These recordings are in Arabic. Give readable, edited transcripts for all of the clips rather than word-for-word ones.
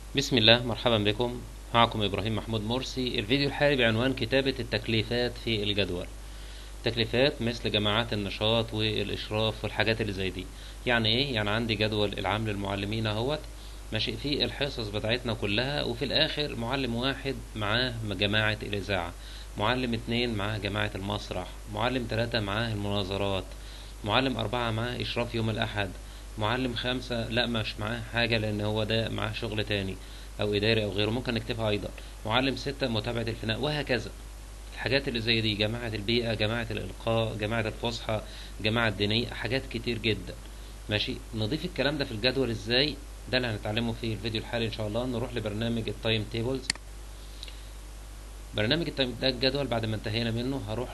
بسم الله، مرحبا بكم. معكم إبراهيم محمود مرسي. الفيديو الحالي بعنوان كتابة التكليفات في الجدول. تكليفات مثل جماعات النشاط والإشراف والحاجات اللي زي دي. يعني إيه؟ يعني عندي جدول العام للمعلمين اهوت ماشي فيه الحصص بتاعتنا كلها، وفي الآخر معلم واحد معاه جماعة الإذاعة، معلم اتنين معاه جماعة المسرح، معلم تلاتة معاه المناظرات، معلم أربعة معاه إشراف يوم الأحد، معلم خمسة لا مش معاه حاجة لأن هو ده معاه شغل تاني أو إداري أو غيره، ممكن نكتبها أيضا. معلم ستة متابعة الفناء، وهكذا. الحاجات اللي زي دي جماعة البيئة، جماعة الإلقاء، جماعة الفصحى، جماعة الدينية، حاجات كتير جدا. ماشي، نضيف الكلام ده في الجدول ازاي؟ ده اللي هنتعلمه في الفيديو الحالي ان شاء الله. نروح لبرنامج التايم تيبلز. برنامج التايم ده الجدول بعد ما انتهينا منه هروح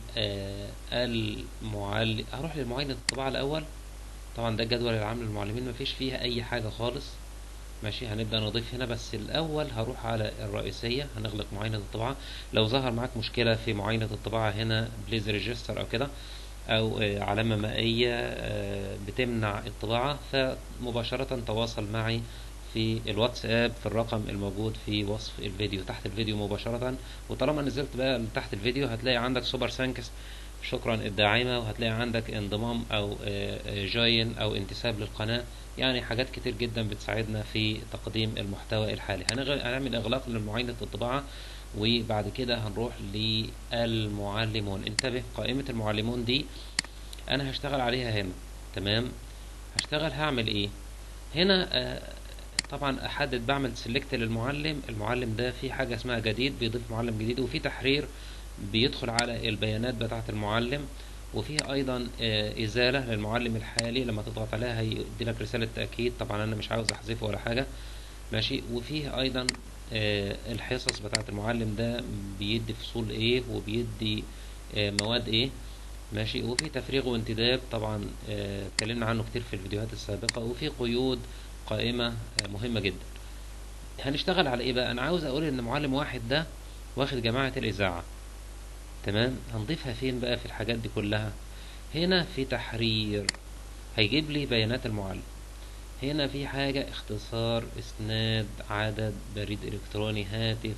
هروح للمعاينة الطباعة الأول. طبعا ده الجدول العام للمعلمين، مفيش فيها أي حاجة خالص. ماشي، هنبدأ نضيف هنا، بس الأول هروح على الرئيسية، هنغلق معاينة الطباعة. لو ظهر معاك مشكلة في معاينة الطباعة هنا بليز ريجستر أو كده، أو علامة مائية بتمنع الطباعة، فمباشرة تواصل معي في الواتساب في الرقم الموجود في وصف الفيديو تحت الفيديو مباشرة. وطالما نزلت بقى تحت الفيديو هتلاقي عندك سوبر ثانكس، شكرا الداعمة، وهتلاقي عندك انضمام أو جوين أو انتساب للقناة. يعني حاجات كتير جدا بتساعدنا في تقديم المحتوى الحالي. هنعمل إغلاق لمعاينة الطباعة، وبعد كده هنروح للمعلمون. انتبه، قائمة المعلمون دي انا هشتغل عليها هنا. تمام، هعمل ايه هنا؟ طبعا احدد، بعمل سيلكت للمعلم. المعلم ده في حاجة اسمها جديد، بيضيف معلم جديد، وفي تحرير بيدخل على البيانات بتاعة المعلم، وفيه ايضا ازالة للمعلم الحالي. لما تضغط عليها هيدي لك رسالة تأكيد، طبعا انا مش عاوز احذفه ولا حاجة. ماشي، وفيه ايضا الحصص بتاعة المعلم ده بيدي فصول ايه وبيدي مواد ايه. ماشي، وفي تفريغ وانتداب، طبعا اتكلمنا عنه كتير في الفيديوهات السابقة. وفي قيود قائمة مهمة جدا. هنشتغل على ايه بقى؟ انا عاوز اقول ان معلم واحد ده واخد جماعة الاذاعة. تمام، هنضيفها فين بقى في الحاجات دي كلها؟ هنا في تحرير، هيجيب لي بيانات المعلم. هنا في حاجة اختصار اسناد عدد بريد الكتروني هاتف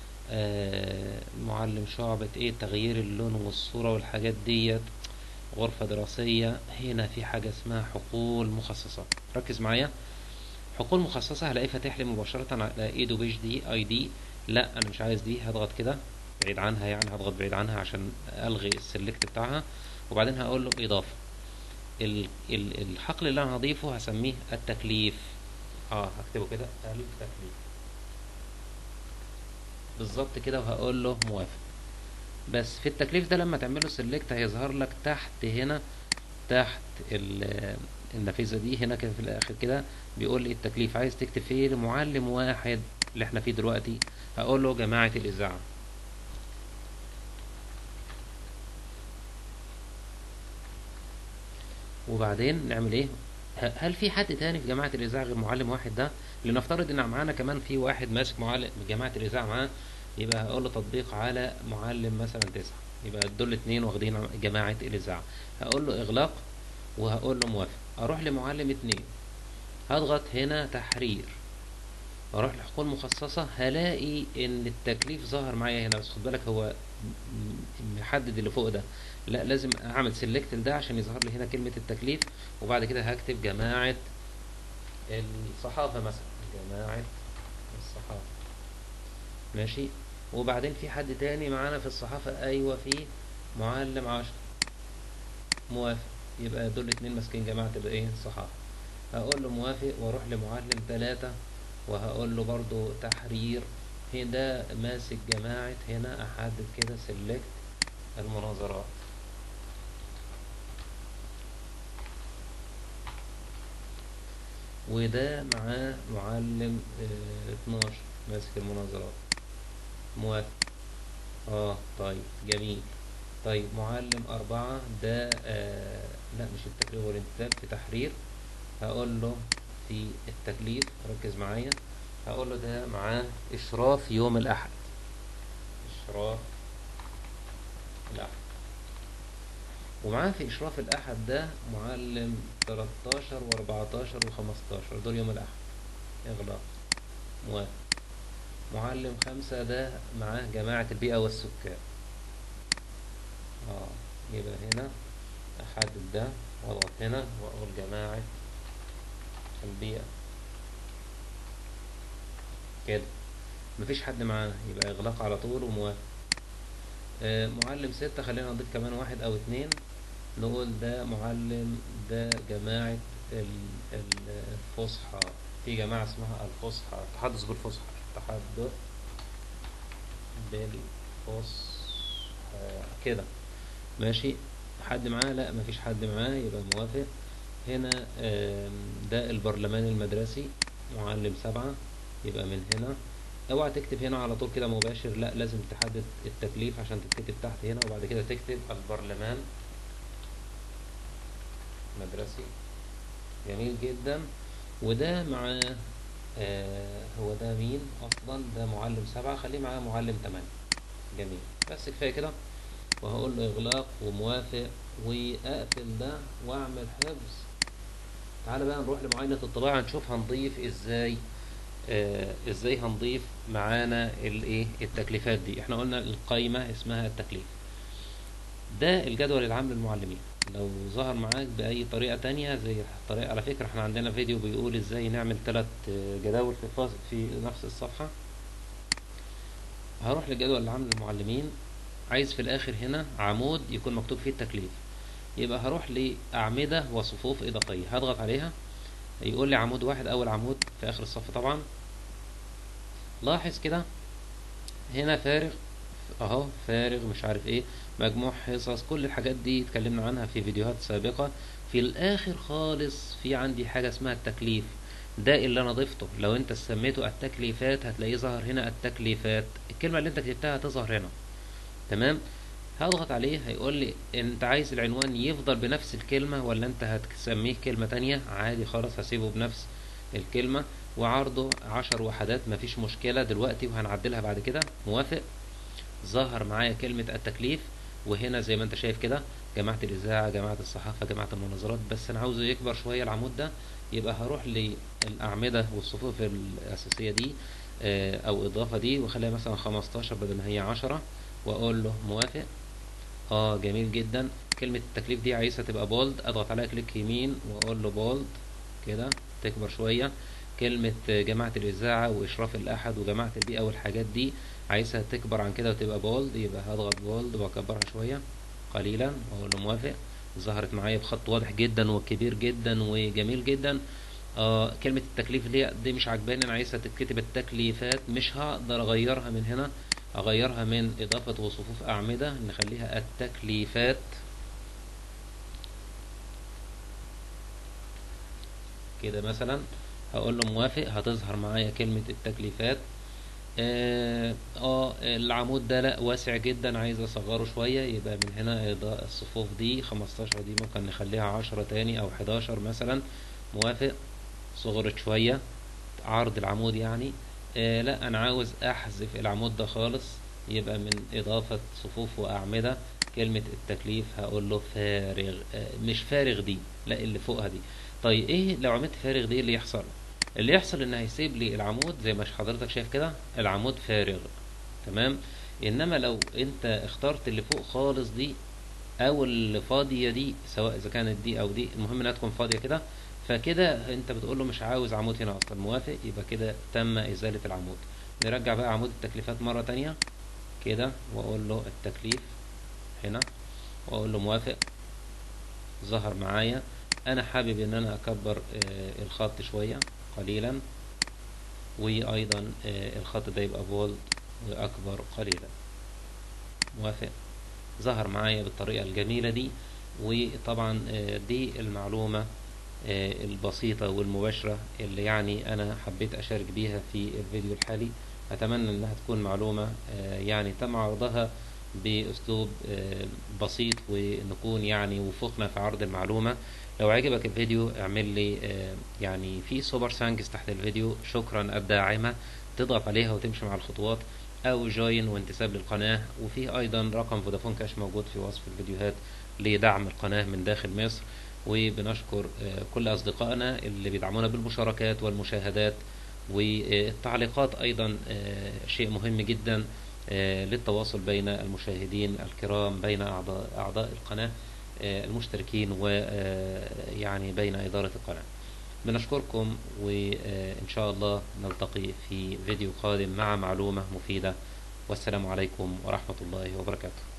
معلم شعبة ايه، تغيير اللون والصورة والحاجات ديت، غرفة دراسية. هنا في حاجة اسمها حقول مخصصة، ركز معايا. حقول مخصصة هلاقيه فاتح لي مباشرة على ايدو بيج دي اي دي. لا انا مش عايز دي، هضغط كده بعيد عنها، يعني هضغط بعيد عنها عشان الغي السلكت بتاعها. وبعدين هقول له اضافة. الحقل اللي انا هضيفه هسميه التكليف. هكتبه كده التكليف بالظبط كده، وهقول له موافق. بس في التكليف ده لما تعمله سيلكت هيظهر لك تحت هنا، تحت النافذة دي هنا كده في الآخر كده، بيقول لي التكليف عايز تكتب فيه لمعلم واحد اللي احنا فيه دلوقتي. هقول له جماعة الإذاعة. وبعدين نعمل ايه؟ هل في حد تاني في جماعة الإذاعة غير معلم واحد ده؟ لنفترض ان معانا كمان في واحد ماسك معلم جماعة الإذاعة معاه، يبقى هقول له تطبيق على معلم مثلا تسعة، يبقى دول اتنين واخدين جماعة الإذاعة. هقول له إغلاق، وهقول له موافق. أروح لمعلم اتنين، هضغط هنا تحرير، اروح لحقول مخصصة، هلاقي ان التكليف ظهر معايا هنا. بس خد بالك هو محدد اللي فوق ده، لا لازم اعمل سيلكت لده عشان يظهر لي هنا كلمة التكليف. وبعد كده هكتب جماعة الصحافة مثلا، جماعة الصحافة. ماشي، وبعدين في حد تاني معانا في الصحافة، ايوه في معلم 10، موافق. يبقى دول اتنين ماسكين جماعة الايه الصحافة. هقول له موافق، واروح لمعلم 3، وهقول له برضو تحرير. هنا ده ماسك جماعة، هنا احدد كده سيلكت المناظرات. وده معاه معلم 12 ماسك المناظرات، موافق. طيب جميل. طيب معلم 4 ده لا مش التكليف والانتداب، في تحرير. هقول له في التكليف، ركز معايا، هقول له ده معاه إشراف يوم الأحد، إشراف الأحد. ومعاه في إشراف الأحد ده معلم 13 و14 و15، دول يوم الأحد. إغلاق. موافق. معلم 5 ده معاه جماعة البيئة والسكان. يبقى هنا احدد ده واضغط هنا واقول جماعة البيئة كده. مفيش حد معاه يبقى اغلاق على طول وموافق. معلم 6 خلينا نضيف كمان واحد او اتنين، نقول ده معلم ده جماعة الفصحى. في جماعة اسمها الفصحى، التحدث بالفصحى، التحدث بالفصحى كده. ماشي. حد معاه؟ لا مفيش حد معاه يبقى موافق. هنا ده البرلمان المدرسي معلم 7 يبقى من هنا. اوعى تكتب هنا على طول كده مباشر، لا لازم تحدد التكليف عشان تتكتب تحت هنا، وبعد كده تكتب البرلمان مدرسي. جميل جدا. وده مع هو ده مين اصلا؟ ده معلم 7، خليه معاه معلم 8. جميل، بس كفايه كده. وهقول له اغلاق وموافق واقفل ده واعمل حفظ. تعالى بقى نروح لمعاينة الطباعة نشوف هنضيف ازاي. ازاي هنضيف معانا الايه التكليفات دي. احنا قلنا القايمة اسمها التكليف. ده الجدول العام للمعلمين. لو ظهر معاك بأي طريقة تانية زي الطريقة، على فكرة احنا عندنا فيديو بيقول ازاي نعمل 3 جداول في نفس الصفحة. هروح للجدول العام للمعلمين. عايز في الآخر هنا عمود يكون مكتوب فيه التكليف، يبقى هروح لأعمدة وصفوف إضافية، هضغط عليها يقول لي عمود واحد، أول عمود في آخر الصف طبعا. لاحظ كده هنا فارغ اهو، فارغ مش عارف ايه، مجموع حصص، كل الحاجات دي اتكلمنا عنها في فيديوهات سابقة. في الاخر خالص في عندي حاجة اسمها التكليف، ده اللي انا ضفته. لو انت سميته التكليفات هتلاقيه ظهر هنا التكليفات، الكلمة اللي انت كتبتها هتظهر هنا. تمام. هضغط عليه هيقول لي انت عايز العنوان يفضل بنفس الكلمة ولا انت هتسميه كلمة تانية؟ عادي خالص هسيبه بنفس الكلمة. وعرضه 10 وحدات مفيش مشكلة دلوقتي وهنعدلها بعد كده. موافق. ظهر معايا كلمة التكليف، وهنا زي ما انت شايف كده جماعة الإذاعة، جماعة الصحافة، جماعة المناظرات. بس أنا عاوزه يكبر شوية العمود ده، يبقى هروح للأعمدة والصفوف الأساسية دي أو إضافة دي، وخليها مثلا 15 بدل ما هي 10، وأقول له موافق. جميل جدا. كلمة التكليف دي عايزها تبقى بولد، أضغط عليها كليك يمين وأقول له بولد كده تكبر شوية. كلمة جماعة الإذاعة وإشراف الأحد وجماعة البيئة والحاجات دي عايزها تكبر عن كده وتبقى بولد، يبقى هضغط بولد وأكبرها شوية قليلا وأقول له موافق. ظهرت معايا بخط واضح جدا وكبير جدا وجميل جدا. كلمة التكليف دي مش عجباني، أنا عايزها تتكتب التكليفات، مش هقدر أغيرها من هنا. أغيرها من إضافة وصفوف أعمدة نخليها التكليفات كده مثلا. هقول له موافق، هتظهر معايا كلمة التكليفات. العمود ده لا واسع جدا، عايز اصغره شوية، يبقى من هنا الصفوف دي 15 دي ممكن نخليها 10 تاني او 11 مثلا. موافق. صغرت شوية عرض العمود يعني. لا انا عاوز احذف العمود ده خالص، يبقى من اضافة صفوف واعمدة كلمة التكليف هقول له فارغ. مش فارغ دي، لا اللي فوقها دي. طيب ايه لو عملت فارغ دي اللي يحصل؟ اللي يحصل ان هيسيب لي العمود زي ما حضرتك شايف كده العمود فارغ. تمام. انما لو انت اخترت اللي فوق خالص دي او اللي فاضيه دي، سواء اذا كانت دي او دي، المهم انها تكون فاضيه كده، فكده انت بتقول له مش عاوز عمود هنا اصلا. موافق، يبقى كده تم ازاله العمود. نرجع بقى عمود التكليفات مره تانية كده واقول له التكليف هنا واقول له موافق. ظهر معايا. انا حابب ان انا اكبر الخط شويه قليلا، وايضا الخط ده يبقى بولد واكبر قليلا. موافق. ظهر معايا بالطريقة الجميلة دي. وطبعا دي المعلومة البسيطة والمباشرة اللي يعني أنا حبيت أشارك بيها في الفيديو الحالي. أتمنى أنها تكون معلومة يعني تم عرضها بأسلوب بسيط، ونكون يعني وفقنا في عرض المعلومة. لو عجبك الفيديو اعمل لي يعني في سوبر ثانكس تحت الفيديو، شكرا الداعمة، تضغط عليها وتمشي مع الخطوات، او جوين وانتساب للقناة. وفي ايضا رقم فودافون كاش موجود في وصف الفيديوهات لدعم القناة من داخل مصر. وبنشكر كل اصدقائنا اللي بيدعمونا بالمشاركات والمشاهدات. والتعليقات أيضا شيء مهم جدا للتواصل بين المشاهدين الكرام، بين أعضاء القناة المشتركين، ويعني بين إدارة القناة. بنشكركم، وإن شاء الله نلتقي في فيديو قادم مع معلومة مفيدة. والسلام عليكم ورحمة الله وبركاته.